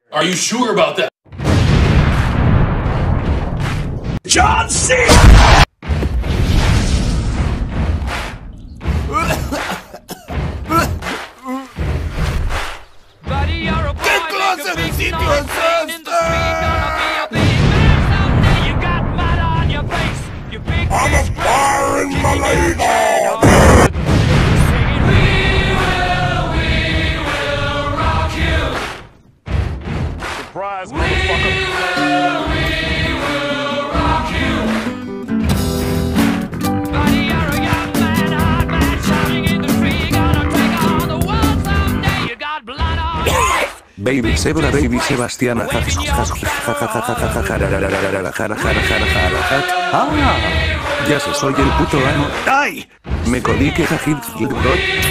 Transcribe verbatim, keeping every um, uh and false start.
Are you sure about that? John C. ¿Qué clase de sitio es este? I'm a fire in my lady! Surprise, motherfucker! Baby Sebra, Baby Sebastiana. Ah, ya sé, soy el puto amo. ¡Ay! Me colí que jajit,